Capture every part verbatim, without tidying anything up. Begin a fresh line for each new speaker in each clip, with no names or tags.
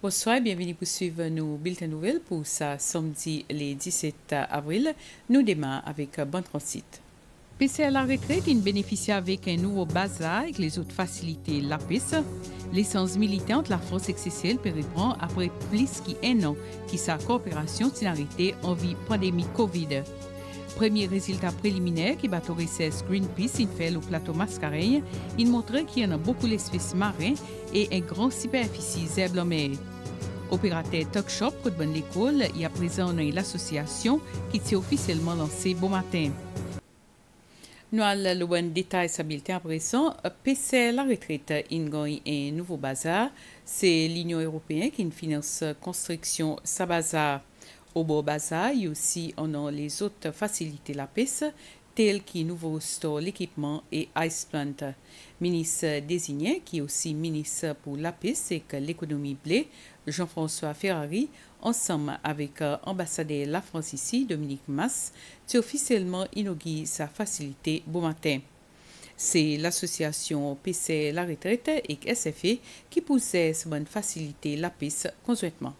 Bonsoir et bienvenue pour suivre nos bulletins nouvelles pour ce samedi le dix-sept avril. Nous démarrons avec Bon Transit. P C à la retraite, il bénéficie avec un nouveau bazar avec les autres facilités l'A P I S. L'essence militante la France X C C L reprend après plus qu'un an qui sa coopération s'est arrêtée en vie pandémie Covid. Premier résultat préliminaire qui bat au recess Greenpeace il fait au plateau Mascareille, il montre qu'il y en a beaucoup d'espèces marines et un grand superficie zèbre en mer. Opérateur Talk Shop Côte Bonne l'école, il y a présent l'association qui s'est officiellement lancée bon matin. Nous allons le bon détail sa bulletin à présent. P C la retraite in un nouveau bazar. C'est l'Union européenne qui finance construction sa bazar. Au beau bazar, il y a aussi on a les autres facilités la P I S, telles que nouveau store l'équipement et Ice Plant. Ministre désigné, qui est aussi ministre pour la P I S et l'économie blé, Jean-François Ferrari, ensemble avec euh, ambassadeur la France ici, Dominique Mas, qui officiellement inauguré sa facilité bon matin. C'est l'association P C La Retraite et S F E qui possède cette bonne facilité la P I S conjointement.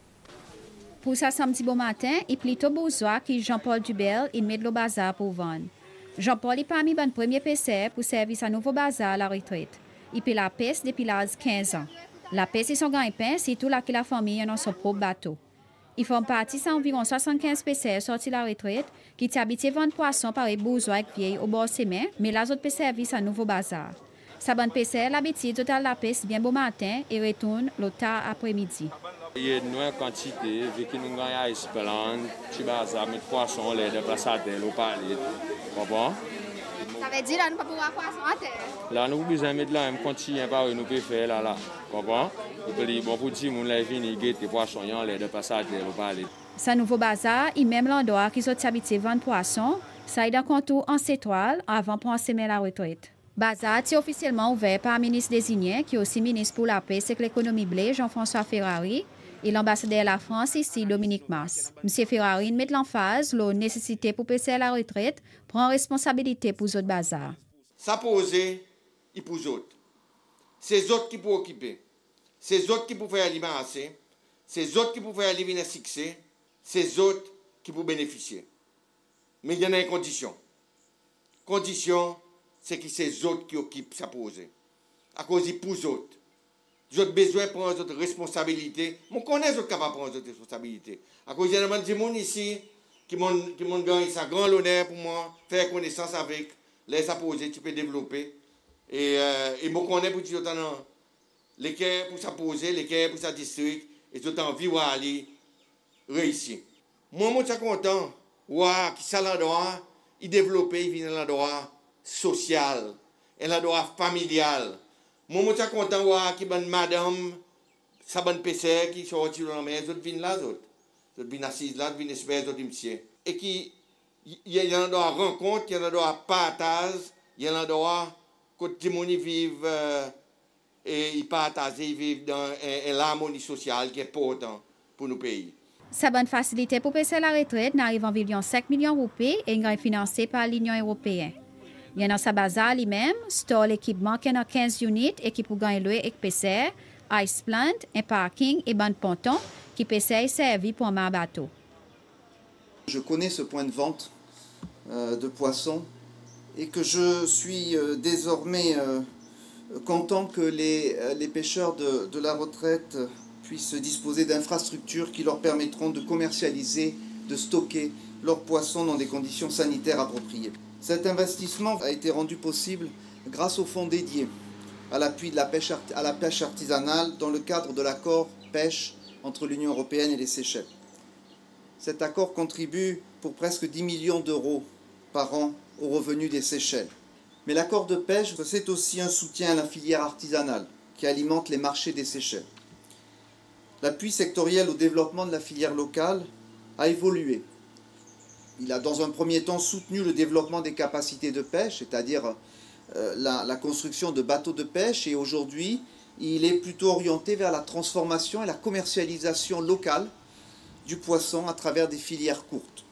Pour ce samedi bon matin, il est plutôt besoin que Jean-Paul Dubel il met le bazar pour vendre. Jean-Paul est parmi les premiers P C pour servir à nouveau bazar à la retraite. Il paie la P E S depuis l'âge de quinze ans. La P E S et son gagne-pain, c'est tout là que la famille a dans son propre bateau. Ils font partie d'environ soixante-quinze P C sortis de la retraite qui habitent vendre poissons par les bourgeois et vieilles au bord de mains, mais les autres P service à nouveau bazar. Sa bonne P C l'habitude totale la P E S bien bon matin et retourne le tard après-midi.
Il y a une quantité, vu que nous avons Ice Plant, petit bazar, mes poissons, les déplacés, le palais. Comprends?
Ça veut dire que nous ne pouvons pas pouvoir poisson à terre.
Là, nous avons besoin de la même quantité par nous pouvons faire là, là. Comprends? Nous pouvons bon pour dire que nous avons fini les poissons, les déplacés, le palais.
Ce nouveau bazar, il même l'endroit qui sont habités vendre poissons, ça est un contour en étoile avant pour semer la retraite. Bazar est officiellement ouvert par le ministre désigné, qui est aussi ministre pour la paix et l'économie blé, Jean-François Ferrari, et l'ambassadeur de la France ici, Dominique Mas. M. Ferrari met l'emphase la nécessité pour passer à la retraite, prendre responsabilité pour les autres bazars.
Ça poser, il pour les autres. C'est les autres qui pour occuper. C'est les autres qui pour faire alimenter. C'est les autres qui pour faire aller venir succès. C'est les autres qui pour bénéficier. Mais il y en a une condition. Condition, c'est que c'est les autres qui occupent ça poser. À cause pour les autres. J'ai besoin de prendre d'autres responsabilités. Je connais les autres capables de prendre d'autres responsabilités. À cause il y a des gens ici qui m'ont gagné ça grand honneur pour moi, faire connaissance avec, les apposer, tu peux développer. Et euh, je connais pour tout le temps les cœurs pour s'apposer, les cœurs pour sa district, et tout le temps vivre à aller réussir. Moi, je suis content, ouais, que ça l'endroit, il développe, il vient dans l'endroit social, et l'endroit familial. Moi, je suis content que bonne madame, sa bonne P C qui sortit dans la main, les autres viennent là, les autres. Les autres viennent assises là, viennent espérer les autres monsieur. Et qui, il y a un endroit rencontre, il y a un endroit partage, il y a un endroit que tout le monde vive euh, et ils partagent, ils vivent dans l'harmonie sociale qui est important pour nos pays.
Sa bonne facilité pour passer à la retraite n'arrive environ cinq millions de roupies et est financée par l'Union européenne. Il y a dans sa bazar lui-même, store l'équipement qui a quinze unités et qui peut gagner le avec P C, Ice Plant, un parking et bon ponton qui P C est servi pour un bateau.
Je connais ce point de vente euh, de poissons et que je suis euh, désormais euh, content que les, euh, les pêcheurs de, de la retraite puissent disposer d'infrastructures qui leur permettront de commercialiser, de stocker leurs poissons dans des conditions sanitaires appropriées. Cet investissement a été rendu possible grâce au fonds dédié à l'appui de la pêche, à la pêche artisanale dans le cadre de l'accord pêche entre l'Union européenne et les Seychelles. Cet accord contribue pour presque dix millions d'euros par an aux revenus des Seychelles. Mais l'accord de pêche, c'est aussi un soutien à la filière artisanale qui alimente les marchés des Seychelles. L'appui sectoriel au développement de la filière locale a évolué. Il a dans un premier temps soutenu le développement des capacités de pêche, c'est-à-dire euh, la, la construction de bateaux de pêche, et aujourd'hui, il est plutôt orienté vers la transformation et la commercialisation locale du poisson à travers des filières courtes.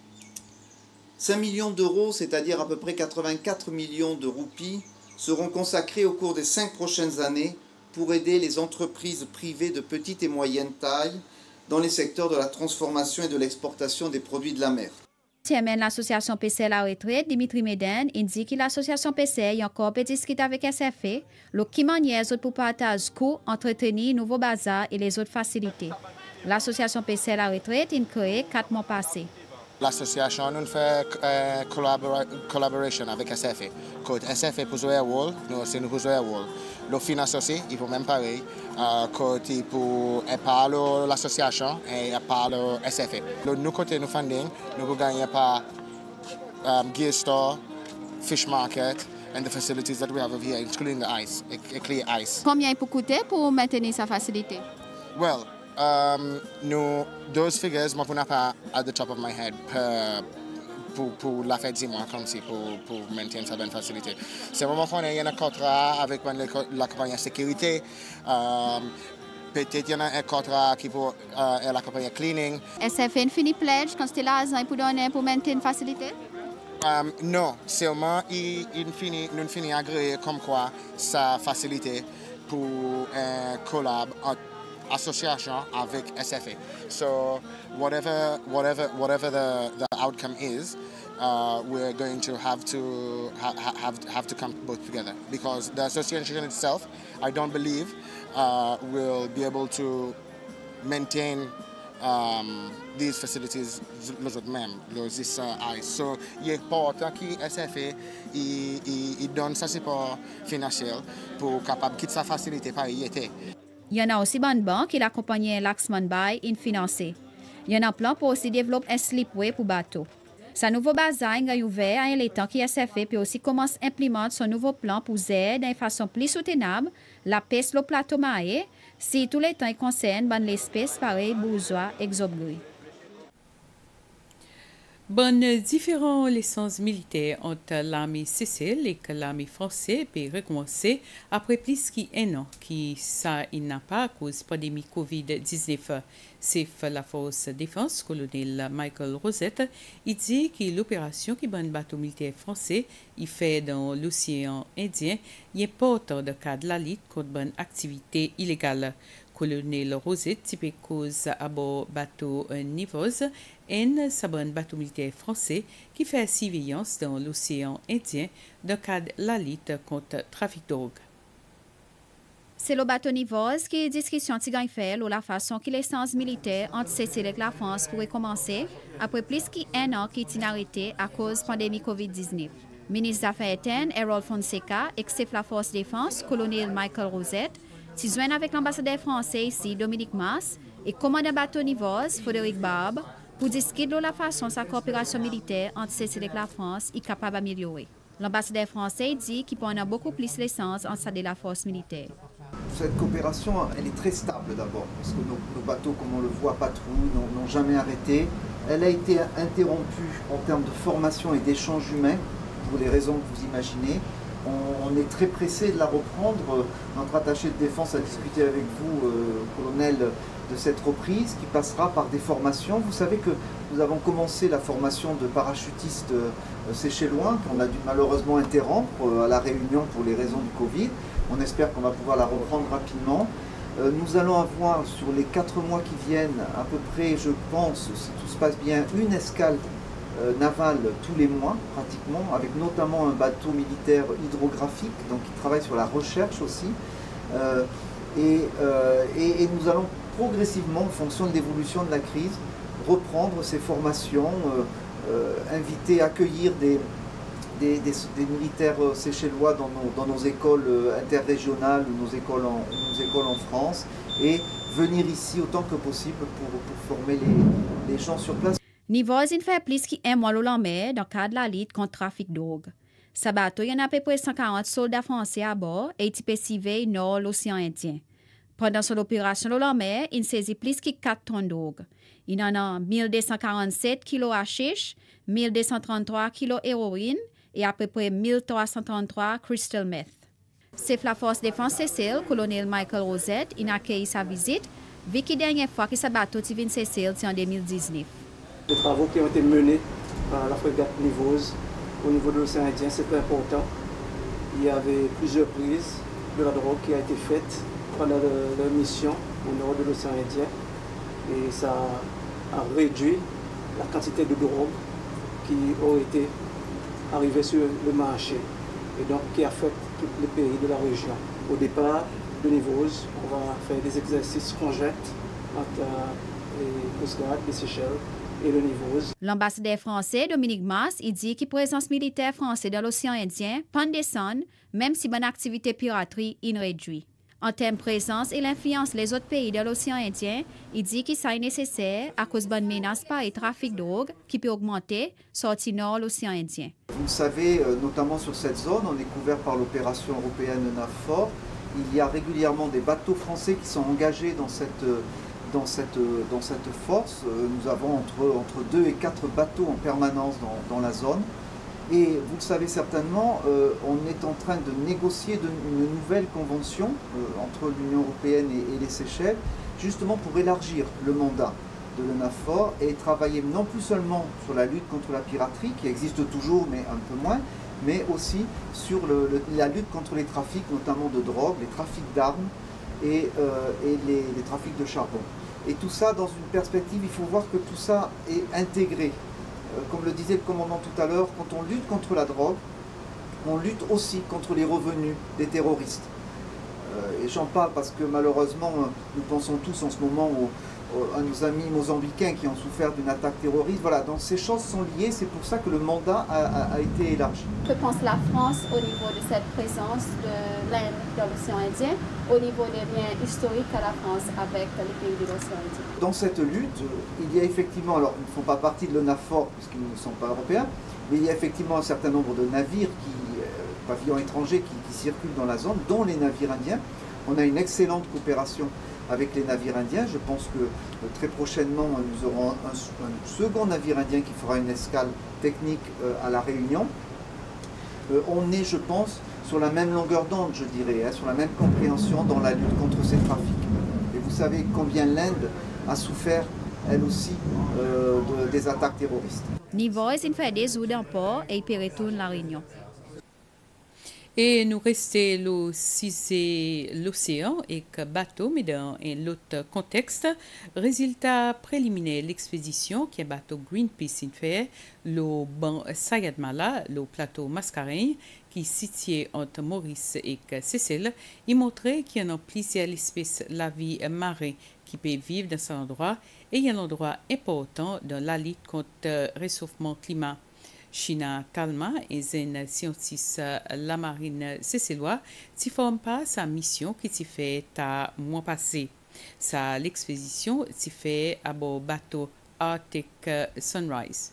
cinq millions d'euros, c'est-à-dire à peu près quatre-vingt-quatre millions de roupies, seront consacrés au cours des cinq prochaines années pour aider les entreprises privées de petite et moyenne taille dans les secteurs de la transformation et de l'exportation des produits de la mer.
Chairman de l'association P C La Retraite, Dimitri Meden, indique que l'association P C a encore discuté avec S F A le qui manière pour partager coûts, entretenir nouveau bazar et les autres facilités. L'association P C La Retraite a créé quatre mois passés.
L'association nous fait euh, collabora collaboration avec S F A. Quand S F A pour jouer un rôle, nous aussi nous pour jouer un rôle. Le finance aussi, il faut même pareil. Euh, quand il pour parle l'association et parle S F A. Le nous côté nous funding, nous pouvons gagner par um, gear store, fish market, and the facilities that we have over here, including the ice, a, a clear ice.
Combien il peut coûter pour maintenir sa facilité?
Well. Um, no, those figures, je ne pas at the top of my head per, pour, pour la fête du mois comme si pour, pour maintenir sa bonne facilité. C'est vraiment qu'on a un contrat avec la compagnie de sécurité. Um, Peut-être qu'il y a un contrat qui pour uh, la compagnie cleaning.
S F A a fini pledge quand c'était l'argent pour donner pour maintenir une facilité?
Um, non, seulement il, il finit, nous finit agréé comme quoi sa facilité pour un collab association avec S F A. So whatever whatever whatever the, the outcome is, uh, we're going to have to ha have have to come both together, because the association itself, I don't believe, uh, will be able to maintain um, these facilities les autres mêmes, this uh, ice. So il est important que S F A il, il, il donne sa support financier pour capable quitter sa facilité par y était.
Il y en a aussi une banque qui l'accompagne Laxman Bay in financé. Il y en a un plan pour aussi développer un slipway pour bateau. Sa nouveau bazar est ouvert à l'étang qui S F A puis aussi commence à implémenter son nouveau plan pour aider d'une façon plus soutenable la pêche le plateau marais si tous les temps il concerne ban l'espèce pareil bourgeois exobgrui.
Bonne différentes licences militaires entre l'armée Seychelles et l'armée française peut recommencer après plus qu'un an qui ça il n'a pas à cause de la pandémie COVID dix-neuf. C'est la force défense colonel Michael Rosette. Il dit que l'opération qui bon bateau militaire français il fait dans l'océan Indien est important de cadre la lutte contre bonne activité illégale. Colonel Rosette type cause à bord bateau Nivose un sabon bateau militaire français qui fait surveillance dans l'océan Indien dans le cadre de la lutte contre le trafic de drogue.
C'est le bateau Nivose qui discussion qui gagne fait la façon que l'essence militaire entre Seychelles et la France pourrait commencer après plus qu'un an qui est arrêté à cause de la pandémie COVID dix-neuf. Ministre des Affaires étrangères Harold Fonseca et chef de la force défense colonel Michael Rosette se joignent avec l'ambassadeur français ici Dominique Mas et commandant bateau Nivose Frédéric Barbe pour discuter de la façon sa coopération militaire entre Seychelles et la France est capable d'améliorer. L'ambassadeur français dit qu'il peut en avoir beaucoup plus d'essence en sa de la force militaire.
Cette coopération, elle est très stable d'abord, parce que nos, nos bateaux, comme on le voit, patrouillent, n'ont jamais arrêté. Elle a été interrompue en termes de formation et d'échanges humains, pour les raisons que vous imaginez. On, on est très pressé de la reprendre. Notre attaché de défense a discuté avec vous, euh, colonel, de cette reprise qui passera par des formations. Vous savez que nous avons commencé la formation de parachutistes euh, séchellois, qu'on a dû malheureusement interrompre euh, à La Réunion pour les raisons du Covid. On espère qu'on va pouvoir la reprendre rapidement. Euh, nous allons avoir sur les quatre mois qui viennent à peu près, je pense, si tout se passe bien, une escale euh, navale tous les mois pratiquement, avec notamment un bateau militaire hydrographique, donc qui travaille sur la recherche aussi. Euh, et, euh, et, et nous allons progressivement, en fonction de l'évolution de la crise, reprendre ces formations, euh, euh, inviter, accueillir des, des, des, des militaires séchellois dans nos, dans nos écoles interrégionales ou nos écoles, en, nos écoles en France, et venir ici autant que possible pour, pour former les, les gens sur place.
Nivose fait plus qu'un mois en mer dans le cadre de la lutte contre le trafic de drogue. Ce bateau, il y en a à peu près cent quarante soldats français à bord et il peut surveiller nord l'océan Indien. Pendant son opération de la mer, il saisit plus que quatre tonnes de drogue. Il en a mille deux cent quarante-sept kilos hashish, mille deux cent trente-trois kilos héroïne et à peu près mille trois cent trente-trois crystal meth. C'est la force défense Seychelles, colonel Michael Rosette, il a accueilli sa visite, vu que la dernière fois que ce bateau est venu Seychelles, c'est en deux mille dix-neuf.
Les travaux qui ont été menés par la frégate Nivose au niveau de l'océan Indien, c'est très important. Il y avait plusieurs prises de la drogue qui a été faite pendant leur mission au nord de l'océan Indien et ça a réduit la quantité de drogue qui ont été arrivée sur le marché et donc qui affecte tous les pays de la région. Au départ de Nivose, on va faire des exercices conjoints entre les Coast Guard des Seychelles et le Nivose.
L'ambassadeur français Dominique Mas il dit que la présence militaire française dans l'océan Indien peut descendre même si bonne activité piraterie est réduite. En termes de présence et l'influence des autres pays de l'océan Indien, il dit que ça est nécessaire à cause de bonne menace par le trafic de drogue qui peut augmenter sortie nord de l'océan Indien.
Vous le savez, notamment sur cette zone, on est couvert par l'opération européenne NAVFOR. Il y a régulièrement des bateaux français qui sont engagés dans cette, dans cette, dans cette force. Nous avons entre, entre deux et quatre bateaux en permanence dans, dans la zone. Et vous le savez certainement, euh, on est en train de négocier de, une nouvelle convention euh, entre l'Union européenne et, et les Seychelles, justement pour élargir le mandat de l'ENAVFOR et travailler non plus seulement sur la lutte contre la piraterie, qui existe toujours mais un peu moins, mais aussi sur le, le, la lutte contre les trafics, notamment de drogue, les trafics d'armes et, euh, et les, les trafics de charbon. Et tout ça dans une perspective, il faut voir que tout ça est intégré. Comme le disait le commandant tout à l'heure, quand on lutte contre la drogue, on lutte aussi contre les revenus des terroristes. Euh, et j'en parle parce que malheureusement, nous pensons tous en ce moment aux, aux, à nos amis mozambicains qui ont souffert d'une attaque terroriste. Voilà, donc ces choses sont liées, c'est pour ça que le mandat a, a, a été élargi.
Que pense la France au niveau de cette présence de l'Inde dans l'océan Indien, au niveau des liens historiques à la France avec les pays de l'océan Indien?
Dans cette lutte, il y a effectivement, alors ils ne font pas partie de l'ENAVFOR puisqu'ils ne sont pas européens, mais il y a effectivement un certain nombre de navires, qui, euh, pavillons étrangers qui, qui circulent dans la zone, dont les navires indiens. On a une excellente coopération avec les navires indiens. Je pense que euh, très prochainement, nous aurons un, un second navire indien qui fera une escale technique euh, à La Réunion. Euh, on est, je pense, sur la même longueur d'onde, je dirais, hein, sur la même compréhension dans la lutte contre ces trafics. Et vous savez combien l'Inde a souffert, elle aussi, euh, de, des attaques terroristes.
Nivose fait des eaux d'un port et il retourne La Réunion.
Et nous restons l'océan et que bateau, mais dans un autre contexte. Résultat préliminaire, l'expédition qui est bateau Greenpeace in fait, le banc Sayad Mala, le plateau Mascareignes, qui est situé entre Maurice et Seychelles, il montrait qu'il y a plusieurs espèces de la vie marine qui peuvent vivre dans cet endroit et il y a un endroit important dans la lutte contre le réchauffement climat. China Talma est une scientiste la marine seychelloise qui forme pas sa mission qui s'y fait à mois passé. Sa l'expédition s'y fait à bord bateau Arctic Sunrise.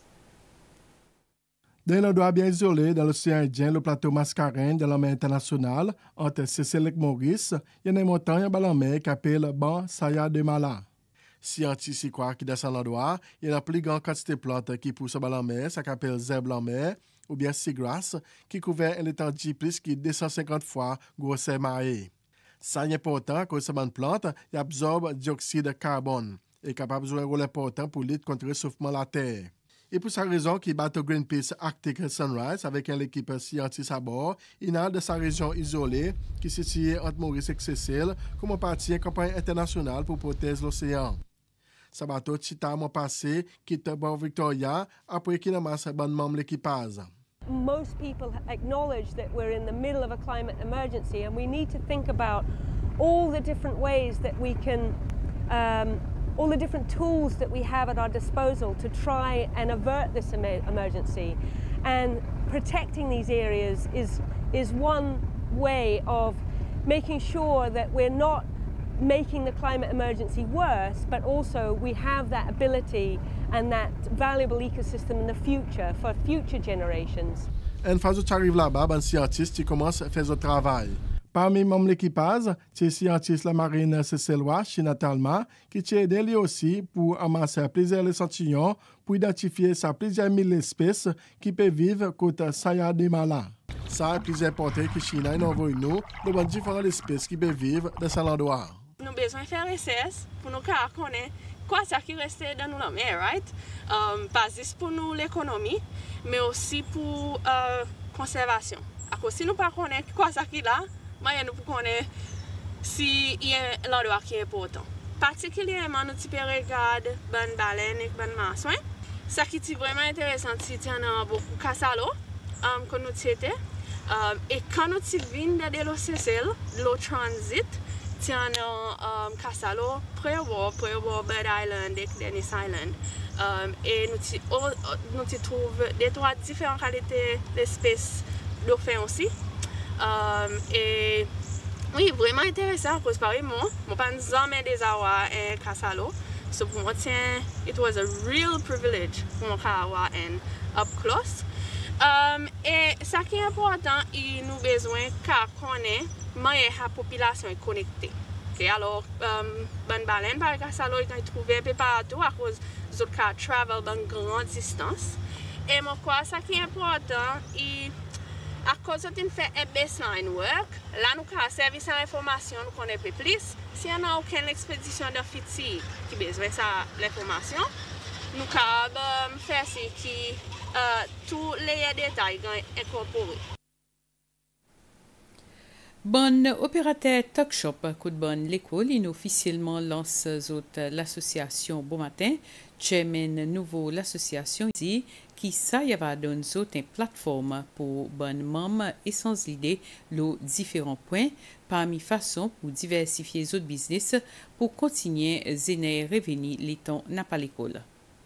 Dans un endroit bien isolé dans l'océan Indien, le plateau Mascareignes de la mer internationale, entre Seychelles et Maurice, il y a une montagne en bas de la mer qui s'appelle Ban Sayad Mala. Scientifiques croient que dans cet endroit, il y a une plus grande quantité de plantes qui poussent dans la mer, ça s'appelle zèbre en mer, ou bien seagrass, qui couvert une étendue plus de deux cent cinquante fois grosseur marée. Ça est important que ces plantes absorbent le dioxyde de carbone et est capable de jouer un rôle important pour lutter contre le réchauffement de la Terre. Et pour cette raison, qui bateau Greenpeace Arctic Sunrise avec une équipe scientifique à bord, il a de sa région isolée qui est située entre Maurice et Seychelles comme partie de la campagne internationale pour protéger l'océan. Ce bateau Chita mois passé quitte Port Victoria après qu'il a massé un bon membre de l'équipage.
Most people acknowledge that we're in the middle of a climate emergency and we need to think about all the different ways that we can um, all the different tools that we have at our disposal to try and avert this em- emergency. And protecting these areas is, is one way of making sure that we're not making the climate emergency worse, but also we have that ability and that valuable ecosystem in the future for future generations.
Une fois que tu arrives là-bas, un scientiste qui commence à faire son travail. Parmi membres de l'équipage, c'est le scientiste la marine seychelloise, China Talma, qui t'a aidé lui aussi pour amasser plusieurs échantillons pour identifier sa plusieurs mille espèces qui peuvent vivre côté Sayad Mala. Ça est plus important que China nous envoie nous de différentes espèces qui peuvent vivre dans cet endroit.
Nous avons besoin de faire recherche pour nous connaître quoi ça qui reste dans la mer, right? Um, pas juste pour nous l'économie, mais aussi pour la euh, conservation. Alors, si nous ne connaissons pas quoi ça qui est là, nous pouvons connaître si il y a l'endroit qui est important. Particulièrement, nous pouvons regarder bonne baleine et bonne maçon. Ce qui est vraiment intéressant, c'est qu'il y a beaucoup de cassalo um, que nous avons. Um, et quand nous venons de l'eau Cécile, l'eau transit, il y a um, cassalo, Pré-War, Pré-War, Bird Island et Dennis Island. Um, et nous, oh, nous trouvons des trois différentes qualités d'espèces dauphins aussi. Um, et oui, vraiment intéressant, parce que par exemple, je ne peux jamais des avoir un cassalo. So pour moi, it was a real privilege pour moi avoir un up close. Um, et ce qui est important, il nous a besoin de connaître comment la population est connectée. Okay, alors, um, bonne baleine, par cassalo, il est trouvé un peu partout à cause de cas travel dans une grande distance. Et moi, quoi, ce qui est important, il à cause de fait un baseline work, là nous avons un service d'information, nous connaissons plus. Si on n'a aucune expédition de Fiti qui a besoin de l'information, nous avons fait ce qui uh, tous les détails sont incorporés.
Bon opérateur Talk Shop, coup de bonne l'école, il officiellement lance l'association Bon Matin. Chairman nouveau l'association dit qui ça y va donner une plateforme pour bonnes membres et sans l'idée les différents points parmi façons pour diversifier les autres business pour continuer à générer revenus les temps n'a pas l'école.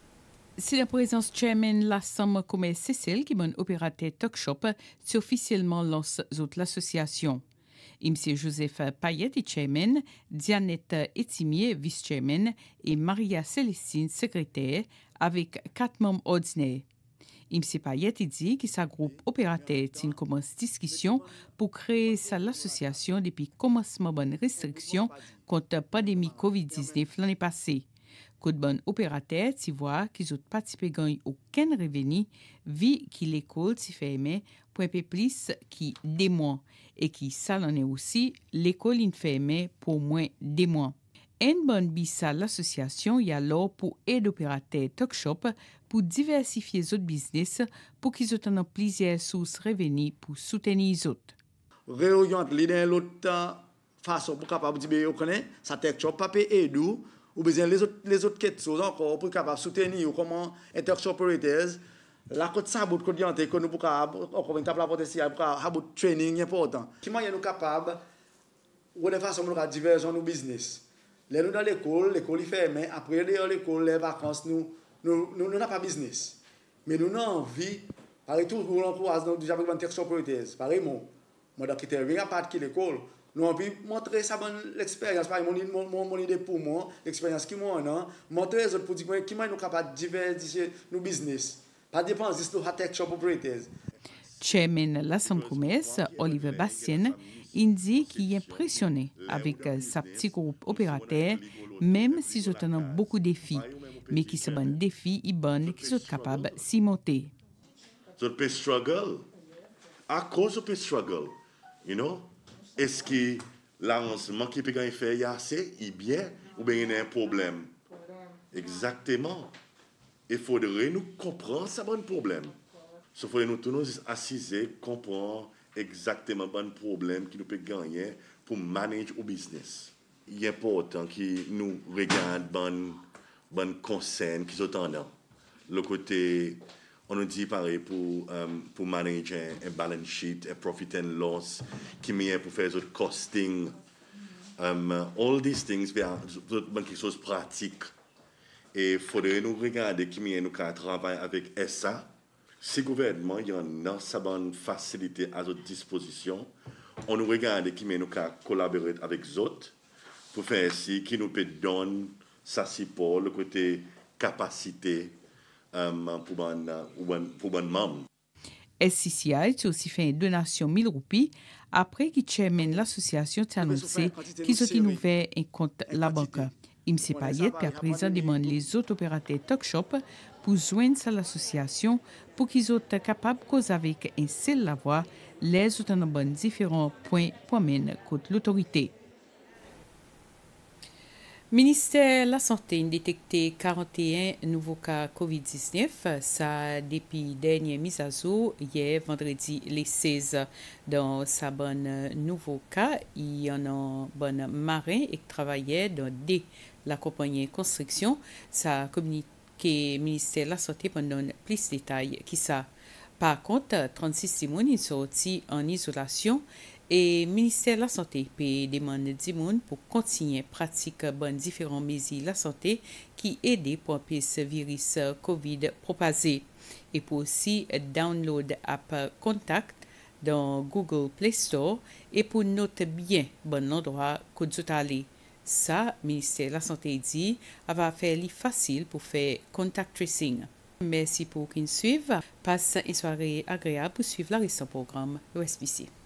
C'est la présence chairman la Somme Commerce Cécile qui bon opérateur Talk Shop qui officiellement lance l'association. M. Joseph Payet est chairman, Dianette Etimier vice-chairman et Maria Célestine secrétaire avec quatre membres ordinaires. M. Payet dit que sa groupe opérateur commence discussion pour créer l'association depuis commencement bonne restriction contre la pandémie covid dix-neuf l'année passée. Côte bonne opérateur, tu vois qu'ils ont participé gagnent aucun revenu, vu que l'école s'y fermée pour un peu plus qui des mois et qui ça l'en est aussi l'école in fermée pour moins des mois. Une bonne bissa l'association y a alors pour aider opérateur Talk Shop pour diversifier les autres business pour qu'ils aient plusieurs sources revenus pour soutenir les autres.
Réorienter l'idée l'autre façon pour capable de dire qu'on est ça Talk Shop pas aider ou besoin les autres les autres questions encore pour capable soutenir comment Talk operators la côte ça bout côte diante que nous pour encore une table la potentiel pour avoir training important qui moyen nous capable ou de façon nous diversion nos business les nous dans l'école l'école est fermée après dehors l'école les vacances nous nous nous n'a pas business mais nous avons envie par tout nous encourage nous déjà avec Talk operators pareil moi moi dans quitter rien à part qui l'école nous avons envie montrer ça bonne l'expérience par mon mon mon idée pour moi l'expérience qui moi non montrer les autres pour dire qui moi nous capable diversifier nos business. Pas dépend juste de Talk Shop operators.
Chairman la Somme Commerce, Oliver Bastien, il dit qu'il est impressionné avec sa petit groupe opérateur, même s'ils ont beaucoup de défis, mais qui sont bon défis et bonnes qui sont capables de s'y monter.
Ils peuvent struggle. À cause de struggle, you know, est-ce que l'avancement qui peut faire est assez, est bien, ou bien il y a un problème? Exactement. Il faudrait nous comprendre ce bon problème. Il faudrait nous tous nous assiser, comprendre exactement le problème qui nous peut gagner pour manager au business. Il est important que nous regardions bon bon conseil qui sont en là. Le côté, on nous dit pareil pour um, pour manager un balance sheet, un profit and loss, qui est pour faire des costing. Um, all these things, c'est quelque chose de pratique. Et il faudrait nous regarder qui nous travaille avec S A. Si le gouvernement y en a sa bonne facilité à notre disposition, on nous regarde qui nous collaborer avec les autres pour faire ainsi qui nous peut donner sa support, le côté capacité um, pour bon pour bon membre.
S C C I a aussi fait une donation de mille roupies après que le chairman l'association a annoncé qu'ils ont ouvert un compte la banque. M. Payet puis à présent demande les autres opérateurs Talk Shop pour joindre à l'association pour qu'ils soient capables de causer avec un seul la voix les autres en différents points pour mener contre l'autorité. Ministère de la Santé a détecté quarante et un nouveaux cas covid dix-neuf. Ça, depuis dernière mise à jour, hier, vendredi, les seize. Dans sa bonne nouveau cas, il y en a bon marin et travaillait dans des la compagnie construction. Ça communiqué ministère de la Santé pendant plus de détails qui ça. Par contre, trente-six personnes sont sortis en isolation. Et le ministère de la Santé peut demander du monde pour continuer à pratiquer bonnes différentes mesures de la santé qui aident pour empêcher ce virus COVID propagé. Et pour aussi download l'app Contact dans Google Play Store et pour noter bien bon endroit que vous allez. Ça, le ministère de la Santé dit, va faire le facile pour faire contact tracing. Merci pour qu'ils suivent. Passe une soirée agréable pour suivre le restant programme U S B C.